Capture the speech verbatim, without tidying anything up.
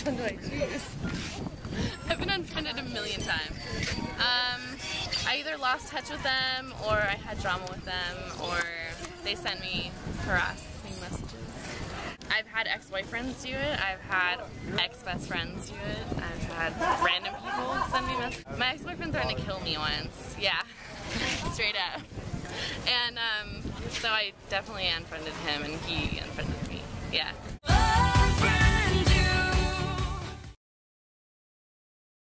one do I choose? I've been unfriended a million times. Um, I either lost touch with them, or I had drama with them, or they sent me harassing messages. I've had ex-boyfriends do it. I've had ex-best friends do it. I've had random people send me messages. My ex-boyfriend threatened to kill me once. Yeah, straight up. And um, so I definitely unfriended him, and he unfriended me. Yeah.